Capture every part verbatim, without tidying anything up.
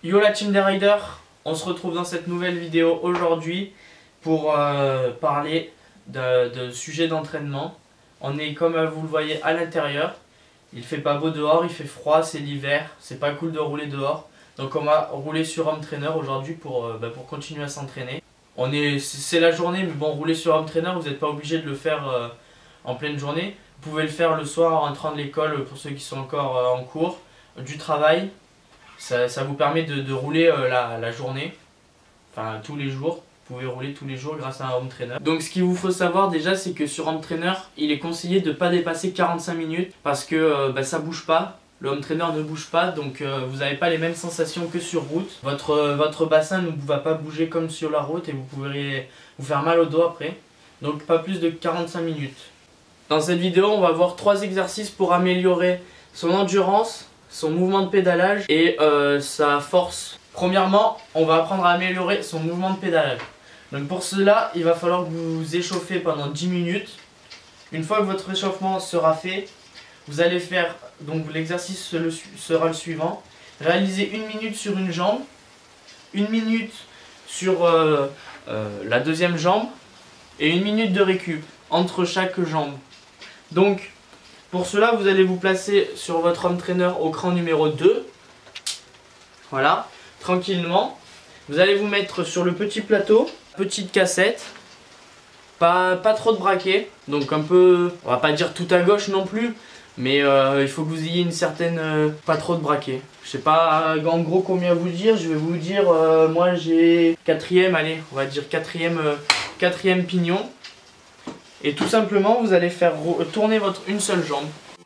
Yo la team des riders, on se retrouve dans cette nouvelle vidéo aujourd'hui pour euh, parler de, de sujets d'entraînement. On est, comme vous le voyez, à l'intérieur. Il fait pas beau dehors, il fait froid, c'est l'hiver, c'est pas cool de rouler dehors. Donc on va rouler sur Home Trainer aujourd'hui pour, euh, bah, pour continuer à s'entraîner. On est, c'est la journée, mais bon, rouler sur Home Trainer, vous n'êtes pas obligé de le faire euh, en pleine journée. Vous pouvez le faire le soir en rentrant de l'école pour ceux qui sont encore euh, en cours, du travail. Ça, ça vous permet de, de rouler euh, la, la journée, enfin tous les jours. Vous pouvez rouler tous les jours grâce à un Home Trainer. Donc ce qu'il vous faut savoir déjà, c'est que sur Home Trainer, il est conseillé de ne pas dépasser quarante-cinq minutes parce que euh, bah, ça bouge pas. Le Home Trainer ne bouge pas, donc euh, vous n'avez pas les mêmes sensations que sur route. Votre, euh, votre bassin ne va pas bouger comme sur la route et vous pourrez vous faire mal au dos après. Donc pas plus de quarante-cinq minutes. Dans cette vidéo, on va voir trois exercices pour améliorer son endurance, son mouvement de pédalage et euh, sa force. Premièrement, on va apprendre à améliorer son mouvement de pédalage. Donc pour cela, il va falloir que vous vous échauffez pendant dix minutes. Une fois que votre échauffement sera fait, vous allez faire, donc l'exercice sera le suivant. Réaliser une minute sur une jambe, une minute sur euh, euh, la deuxième jambe et une minute de récup entre chaque jambe. Donc pour cela, vous allez vous placer sur votre Home Trainer au cran numéro deux. Voilà, tranquillement. Vous allez vous mettre sur le petit plateau, petite cassette. Pas, pas trop de braquet, donc un peu, on va pas dire tout à gauche non plus, mais euh, il faut que vous ayez une certaine, euh, pas trop de braquet. Je sais pas en gros combien vous dire, je vais vous dire, euh, moi j'ai quatrième, allez, on va dire quatrième, euh, quatrième pignon. Et tout simplement, vous allez faire tourner votre une seule jambe.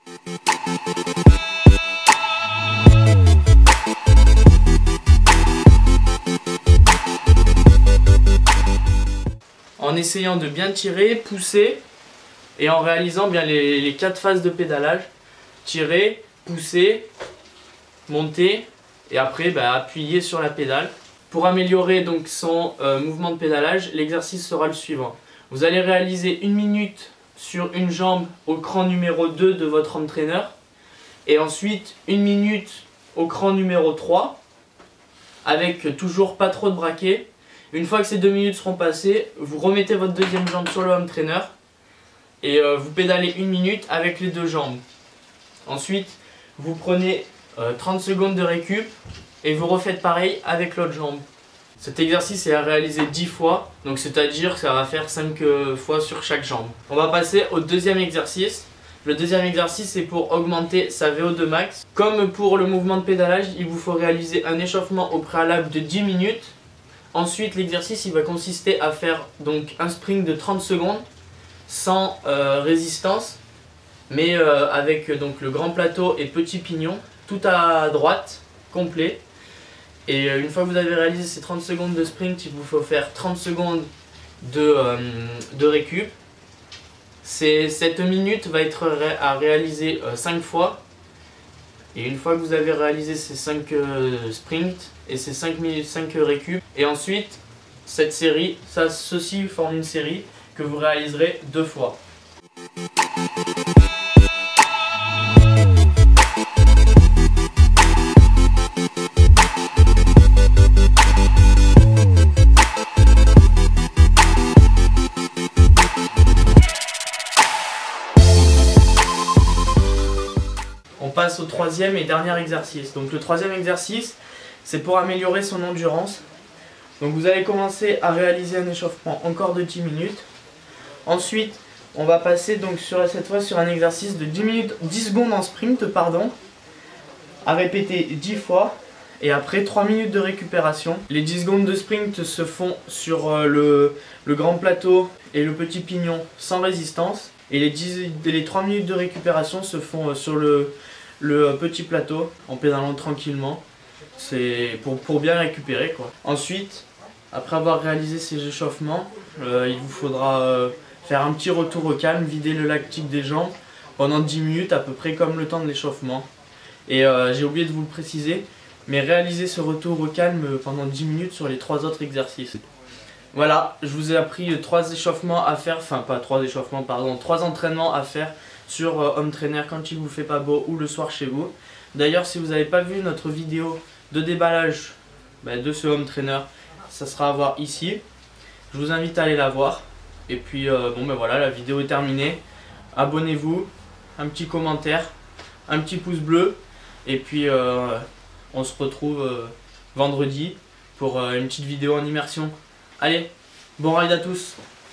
En essayant de bien tirer, pousser et en réalisant bien les, les quatre phases de pédalage. Tirer, pousser, monter et après bah, appuyer sur la pédale. Pour améliorer donc son euh, mouvement de pédalage, l'exercice sera le suivant. Vous allez réaliser une minute sur une jambe au cran numéro deux de votre Home Trainer et ensuite une minute au cran numéro trois avec toujours pas trop de braquet. Une fois que ces deux minutes seront passées, vous remettez votre deuxième jambe sur le Home Trainer et euh, vous pédalez une minute avec les deux jambes. Ensuite, vous prenez euh, trente secondes de récup et vous refaites pareil avec l'autre jambe. Cet exercice est à réaliser dix fois, donc c'est-à-dire que ça va faire cinq euh, fois sur chaque jambe. On va passer au deuxième exercice. Le deuxième exercice c'est pour augmenter sa V O deux max. Comme pour le mouvement de pédalage, il vous faut réaliser un échauffement au préalable de dix minutes. Ensuite, l'exercice il va consister à faire donc un sprint de trente secondes sans euh, résistance, mais euh, avec donc le grand plateau et petit pignon, tout à droite, complet. Et une fois que vous avez réalisé ces trente secondes de sprint, il vous faut faire trente secondes de, euh, de récup. Cette minute va être ré à réaliser euh, cinq fois. Et une fois que vous avez réalisé ces cinq euh, sprints et ces cinq minutes, cinq récup, et ensuite cette série, ça, ceci forme une série que vous réaliserez deux fois. On passe au troisième et dernier exercice. Donc le troisième exercice, c'est pour améliorer son endurance. Donc vous allez commencer à réaliser un échauffement encore de dix minutes. Ensuite, on va passer donc sur, cette fois sur un exercice de dix minutes, dix secondes en sprint, pardon, à répéter dix fois. Et après trois minutes de récupération. Les dix secondes de sprint se font sur euh, le, le grand plateau et le petit pignon sans résistance. Et les, dix, les trois minutes de récupération se font euh, sur le, le petit plateau en pédalant tranquillement. C'est pour, pour bien récupérer quoi. Ensuite, après avoir réalisé ces échauffements, euh, il vous faudra euh, faire un petit retour au calme, vider le lactique des jambes pendant dix minutes à peu près comme le temps de l'échauffement. Et euh, j'ai oublié de vous le préciser, mais réalisez ce retour au calme pendant dix minutes sur les trois autres exercices. Voilà, je vous ai appris trois échauffements à faire, enfin pas trois échauffements, pardon, trois entraînements à faire sur euh, Home Trainer quand il vous fait pas beau ou le soir chez vous. D'ailleurs, si vous n'avez pas vu notre vidéo de déballage bah, de ce home trainer, ça sera à voir ici. Je vous invite à aller la voir. Et puis euh, bon ben voilà, la vidéo est terminée. Abonnez-vous, un petit commentaire, un petit pouce bleu. Et puis euh, on se retrouve euh, vendredi pour euh, une petite vidéo en immersion. Allez, bon ride à tous!